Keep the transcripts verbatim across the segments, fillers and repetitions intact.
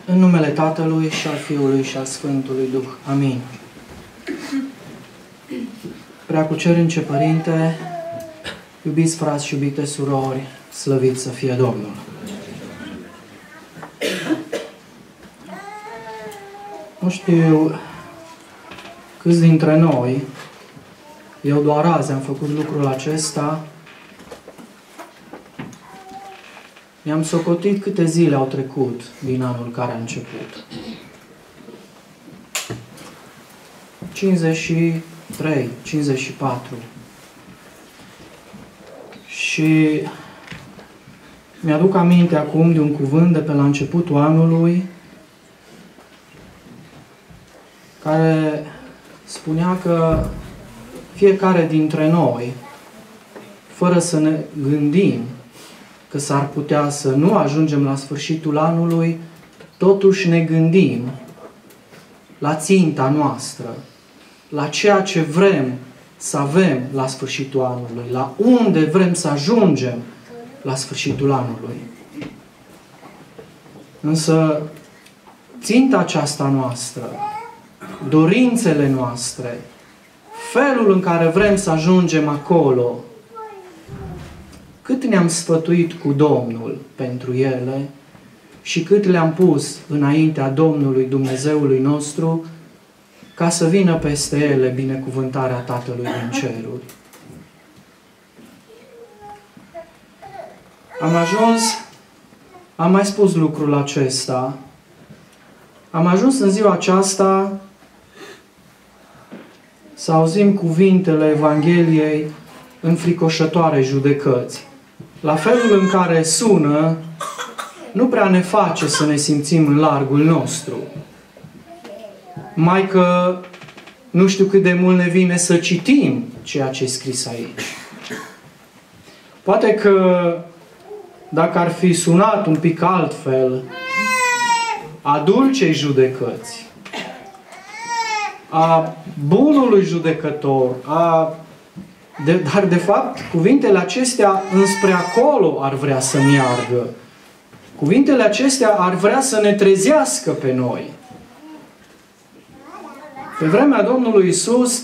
În numele Tatălui și al Fiului și al Sfântului Duh. Amin. Preacucernice Părinte, iubiți frați și iubite surori, slăvit să fie Domnul! Nu știu câți dintre noi, eu doar azi am făcut lucrul acesta, mi-am socotit câte zile au trecut din anul care a început. cincizeci și trei, cincizeci și patru. Și mi-aduc aminte acum de un cuvânt de pe la începutul anului care spunea că fiecare dintre noi, fără să ne gândim că s-ar putea să nu ajungem la sfârșitul anului, totuși ne gândim la ținta noastră, la ceea ce vrem să avem la sfârșitul anului, la unde vrem să ajungem la sfârșitul anului. Însă, ținta aceasta noastră, dorințele noastre, felul în care vrem să ajungem acolo, cât ne-am sfătuit cu Domnul pentru ele și cât le-am pus înaintea Domnului Dumnezeului nostru ca să vină peste ele binecuvântarea Tatălui din ceruri. Am ajuns, am mai spus lucrul acesta, am ajuns în ziua aceasta să auzim cuvintele Evangheliei înfricoșătoare judecăți. La felul în care sună, nu prea ne face să ne simțim în largul nostru. Mai că nu știu cât de mult ne vine să citim ceea ce e scris aici. Poate că dacă ar fi sunat un pic altfel, a dulcei judecăți, a bunului judecător, a De, dar, de fapt, cuvintele acestea înspre acolo ar vrea să meargă. Cuvintele acestea ar vrea să ne trezească pe noi. Pe vremea Domnului Iisus,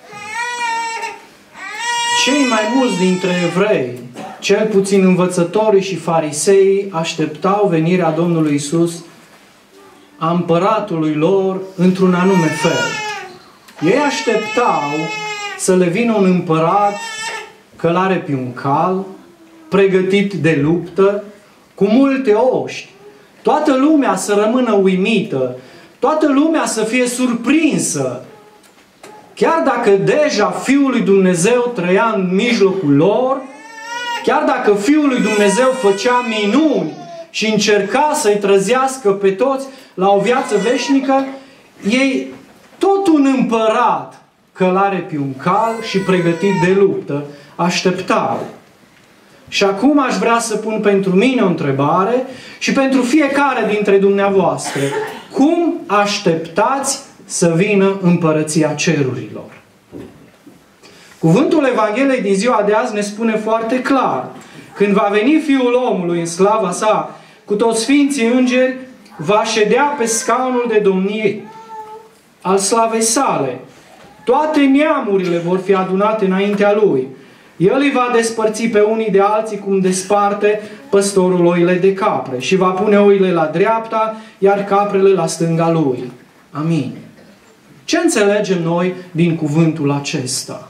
cei mai mulți dintre evrei, cel puțin învățătorii și fariseii, așteptau venirea Domnului Iisus, a împăratului lor, într-un anume fel. Ei așteptau să le vină un împărat călare pe un cal, pregătit de luptă, cu multe oști. Toată lumea să rămână uimită, toată lumea să fie surprinsă. Chiar dacă deja Fiul lui Dumnezeu trăia în mijlocul lor, chiar dacă Fiul lui Dumnezeu făcea minuni și încerca să-i trezească pe toți la o viață veșnică, ei, tot un împărat călare pe un cal și pregătit de luptă, așteptau. Și acum aș vrea să pun pentru mine o întrebare și pentru fiecare dintre dumneavoastră. Cum așteptați să vină împărăția cerurilor? Cuvântul Evangheliei din ziua de azi ne spune foarte clar. Când va veni Fiul omului în slava sa, cu toți sfinții îngeri, va ședea pe scaunul de domnie al slavei sale. Toate neamurile vor fi adunate înaintea Lui. El îi va despărți pe unii de alții cum desparte păstorul oile de capre și va pune oile la dreapta, iar caprele la stânga Lui. Amin. Ce înțelegem noi din cuvântul acesta?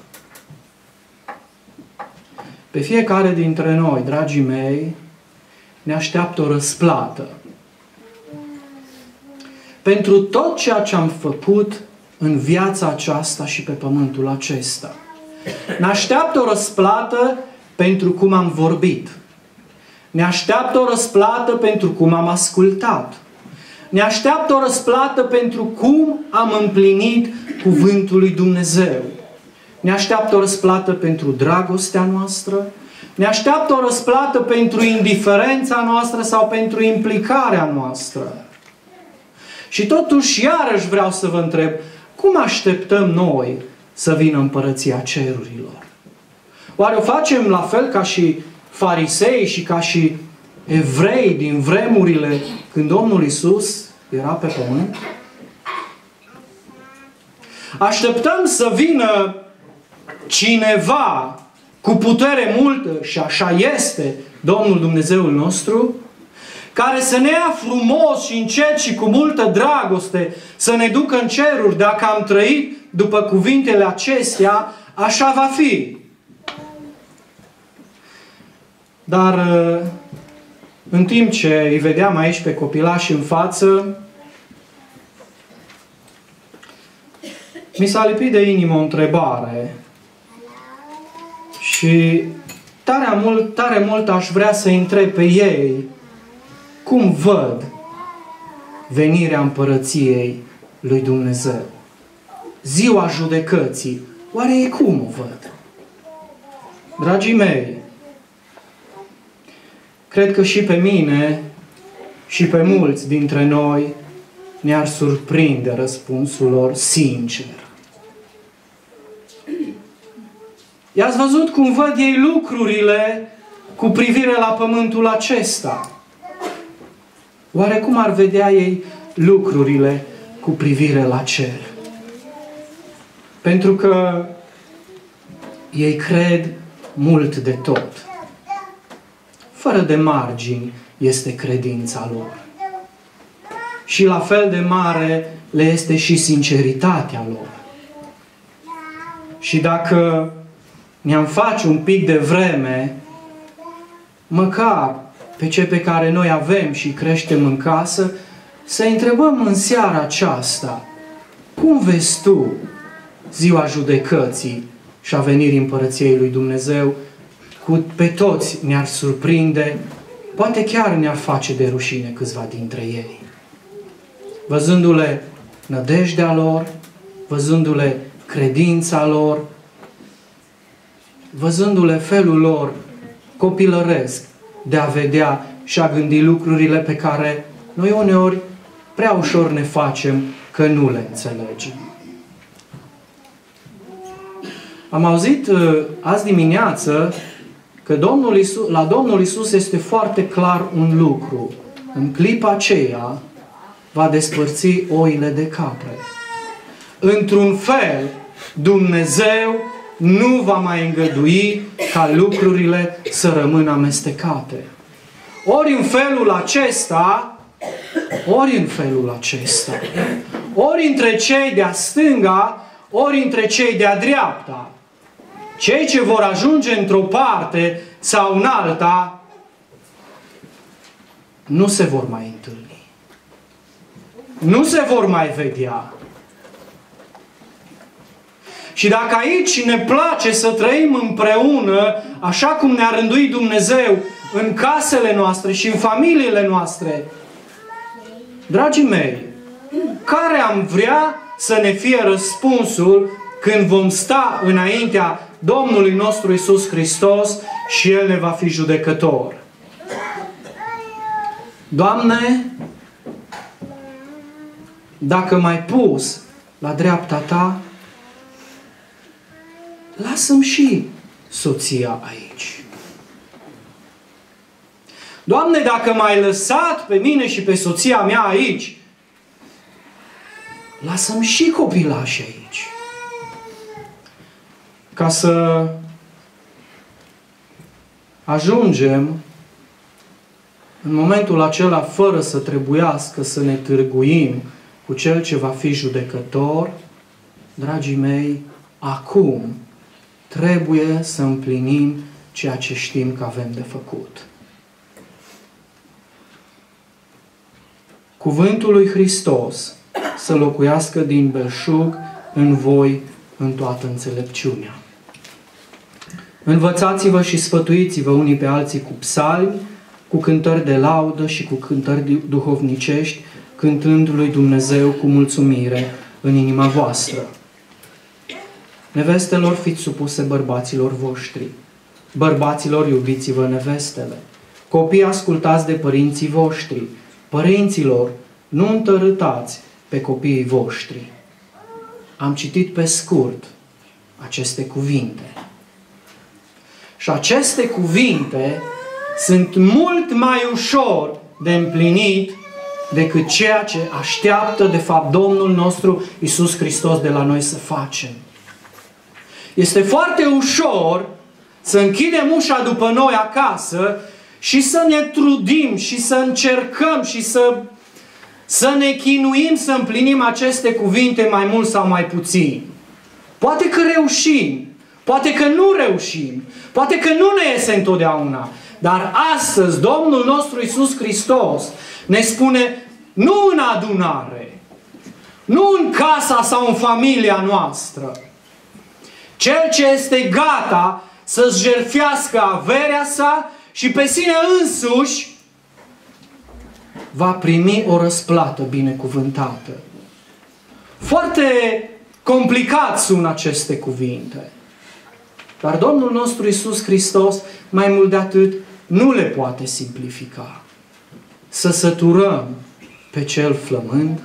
Pe fiecare dintre noi, dragii mei, ne așteaptă o răsplată pentru tot ceea ce am făcut în viața aceasta și pe pământul acesta. Ne așteaptă o răsplată pentru cum am vorbit. Ne așteaptă o răsplată pentru cum am ascultat. Ne așteaptă o răsplată pentru cum am împlinit cuvântul lui Dumnezeu. Ne așteaptă o răsplată pentru dragostea noastră. Ne așteaptă o răsplată pentru indiferența noastră sau pentru implicarea noastră. Și totuși, iarăși vreau să vă întreb, cum așteptăm noi să vină împărăția cerurilor? Oare o facem la fel ca și farisei și ca și evrei din vremurile când Domnul Iisus era pe pământ? Așteptăm să vină cineva cu putere multă, și așa este Domnul Dumnezeul nostru, care să ne ia frumos și încet și cu multă dragoste să ne ducă în ceruri. Dacă am trăit după cuvintele acestea, așa va fi. Dar în timp ce îi vedeam aici pe copilași în față, mi s-a lipit de inimă o întrebare și tare mult, tare mult aș vrea să întreb pe ei cum văd venirea împărăției lui Dumnezeu. Ziua judecății, oare ei cum o văd? Dragii mei, cred că și pe mine și pe mulți dintre noi ne-ar surprinde răspunsul lor sincer. I-ați văzut cum văd ei lucrurile cu privire la pământul acesta? Oare cum ar vedea ei lucrurile cu privire la cer? Pentru că ei cred mult de tot. Fără de margini este credința lor. Și la fel de mare le este și sinceritatea lor. Și dacă ne-am face un pic de vreme, măcar pe cei pe care noi avem și creștem în casă, să întrebăm în seara aceasta, cum vezi tu ziua judecății și a venirii împărăției lui Dumnezeu? Cu pe toți ne-ar surprinde, poate chiar ne-ar face de rușine câțiva dintre ei. Văzându-le nădejdea lor, văzându-le credința lor, văzându-le felul lor copilăresc de a vedea și a gândi lucrurile pe care noi uneori prea ușor ne facem că nu le înțelegem. Am auzit uh, azi dimineață că Domnul Iisus, la Domnul Iisus este foarte clar un lucru. În clipa aceea va despărți oile de capre. Într-un fel, Dumnezeu nu va mai îngădui ca lucrurile să rămână amestecate. Ori în felul acesta, ori în felul acesta, ori între cei de-a stânga, ori între cei de-a dreapta. Cei ce vor ajunge într-o parte sau în alta, nu se vor mai întâlni. Nu se vor mai vedea. Și dacă aici ne place să trăim împreună, așa cum ne-a rânduit Dumnezeu, în casele noastre și în familiile noastre, dragii mei, care am vrea să ne fie răspunsul când vom sta înaintea Domnului nostru Iisus Hristos și El ne va fi judecător? Doamne, dacă m-ai pus la dreapta Ta, lasă-mi și soția aici. Doamne, dacă m-ai lăsat pe mine și pe soția mea aici, lasă-mi și copilașii aici. Ca să ajungem în momentul acela, fără să trebuiască să ne târguim cu Cel ce va fi judecător, dragii mei, acum trebuie să împlinim ceea ce știm că avem de făcut. Cuvântul lui Hristos să locuiască din belșug în voi în toată înțelepciunea. Învățați-vă și sfătuiți-vă unii pe alții cu psalmi, cu cântări de laudă și cu cântări duhovnicești, cântând lui Dumnezeu cu mulțumire în inima voastră. Nevestelor, fiți supuse bărbaților voștri. Bărbaților, iubiți-vă nevestele. Copii, ascultați de părinții voștri. Părinților, nu întărâtați pe copiii voștri. Am citit pe scurt aceste cuvinte. Și aceste cuvinte sunt mult mai ușor de împlinit decât ceea ce așteaptă de fapt Domnul nostru Iisus Hristos de la noi să facem. Este foarte ușor să închidem ușa după noi acasă și să ne trudim și să încercăm și să, să ne chinuim să împlinim aceste cuvinte mai mult sau mai puțin. Poate că reușim, poate că nu reușim, poate că nu ne iese întotdeauna, dar astăzi Domnul nostru Iisus Hristos ne spune, nu în adunare, nu în casa sau în familia noastră. Cel ce este gata să-și jertfească averea sa și pe sine însuși va primi o răsplată binecuvântată. Foarte complicat sună aceste cuvinte. Dar Domnul nostru Iisus Hristos, mai mult de atât, nu le poate simplifica. Să săturăm pe cel flămând,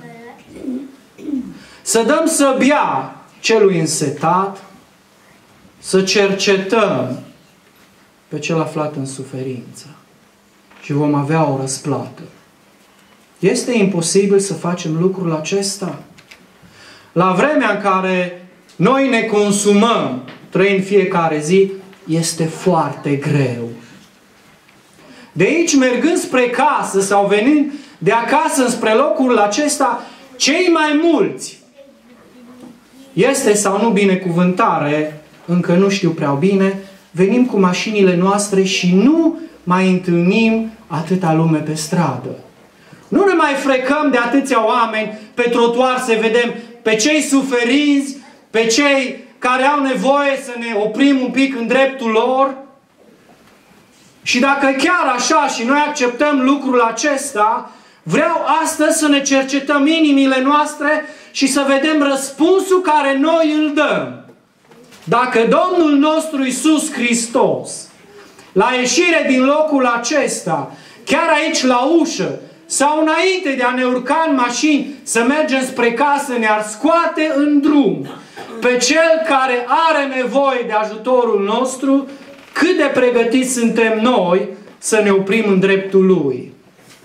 să dăm să bea celui însetat, să cercetăm pe cel aflat în suferință și vom avea o răsplată. Este imposibil să facem lucrul acesta? La vremea în care noi ne consumăm, trăind fiecare zi, este foarte greu. De aici, mergând spre casă sau venind de acasă spre locul acesta, cei mai mulți, este sau nu binecuvântare, încă nu știu prea bine, venim cu mașinile noastre și nu mai întâlnim atâta lume pe stradă. Nu ne mai frecăm de atâția oameni pe trotuar să vedem pe cei suferiți, pe cei care au nevoie să ne oprim un pic în dreptul lor. Și dacă chiar așa și noi acceptăm lucrul acesta, vreau astăzi să ne cercetăm inimile noastre și să vedem răspunsul care noi îl dăm. Dacă Domnul nostru Iisus Hristos, la ieșire din locul acesta, chiar aici la ușă, sau înainte de a ne urca în mașini să mergem spre casă, ne-ar scoate în drum pe cel care are nevoie de ajutorul nostru, cât de pregătiți suntem noi să ne oprim în dreptul Lui.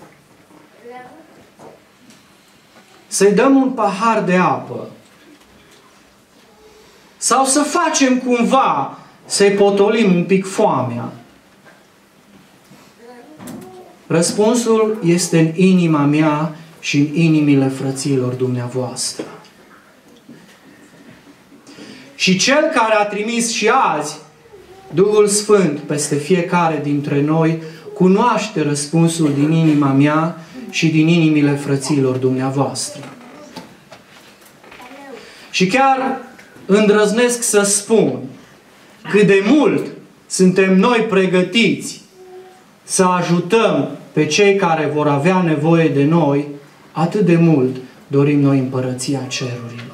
Să-i dăm un pahar de apă. Sau să facem cumva să-i potolim un pic foamea. Răspunsul este în inima mea și în inimile frăților dumneavoastră. Și Cel care a trimis și azi Duhul Sfânt peste fiecare dintre noi cunoaște răspunsul din inima mea și din inimile frăților dumneavoastră. Și chiar îndrăznesc să spun cât de mult suntem noi pregătiți să ajutăm pe cei care vor avea nevoie de noi, atât de mult dorim noi împărăția cerurilor.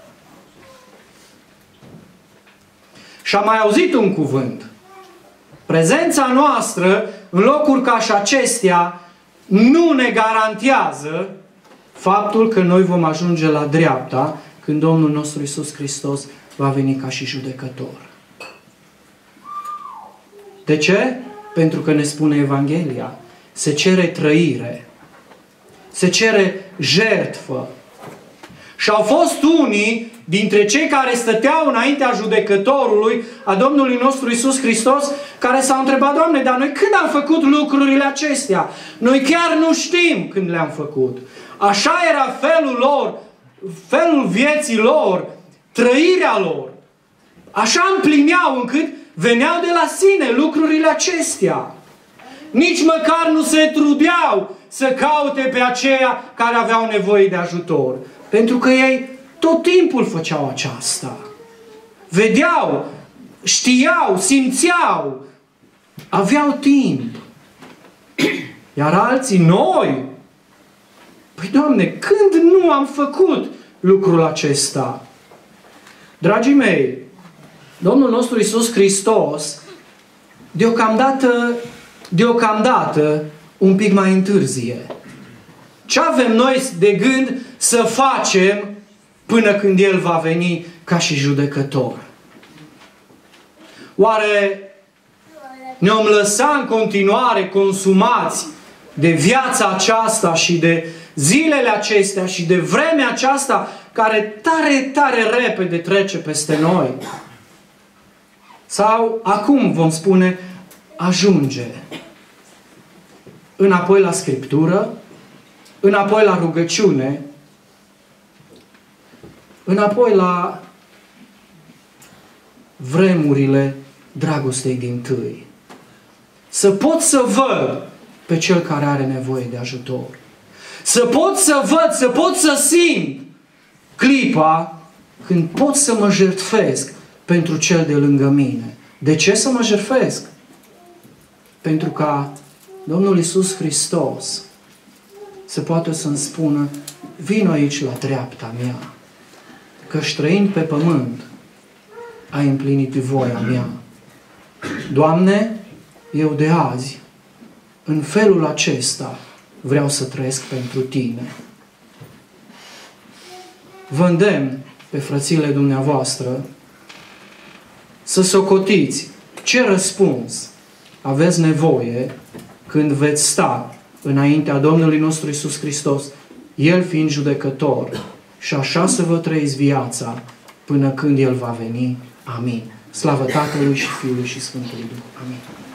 Și am mai auzit un cuvânt. Prezența noastră în locuri ca și acestea nu ne garantează faptul că noi vom ajunge la dreapta când Domnul nostru Iisus Hristos va veni ca și judecător. De ce? Pentru că ne spune Evanghelia. Se cere trăire. Se cere jertfă. Și au fost unii dintre cei care stăteau înaintea judecătorului, a Domnului nostru Iisus Hristos, care s-au întrebat: Doamne, dar noi când am făcut lucrurile acestea? Noi chiar nu știm când le-am făcut. Așa era felul lor, felul vieții lor, trăirea lor. Așa împlineau încât veneau de la sine lucrurile acestea. Nici măcar nu se trudeau să caute pe aceia care aveau nevoie de ajutor. Pentru că ei tot timpul făceau aceasta. Vedeau, știau, simțeau, aveau timp. Iar alții, noi, păi Doamne, când nu am făcut lucrul acesta? Dragii mei, Domnul nostru Iisus Hristos, deocamdată, deocamdată, un pic mai întârzie. Ce avem noi de gând să facem până când El va veni ca și judecător? Oare ne-om lăsa în continuare consumați de viața aceasta și de zilele acestea și de vremea aceasta care tare, tare repede trece peste noi. Sau acum vom spune, ajunge înapoi la Scriptură, înapoi la rugăciune, înapoi la vremurile dragostei dintâi. Să pot să văd pe cel care are nevoie de ajutor. Să pot să văd, să pot să simt clipa când pot să mă jertfesc pentru cel de lângă mine. De ce să mă jertfesc? Pentru ca Domnul Iisus Hristos să poată să-mi spună, vino aici la dreapta mea, că-și trăind pe pământ, ai împlinit voia mea. Doamne, eu de azi, în felul acesta, vreau să trăiesc pentru Tine. Vă îndemn pe frățile dumneavoastră să socotiți ce răspuns aveți nevoie când veți sta înaintea Domnului nostru Iisus Hristos, El fiind judecător, și așa să vă trăiți viața până când El va veni. Amin. Slavă Tatălui și Fiului și Sfântului Duh. Amin.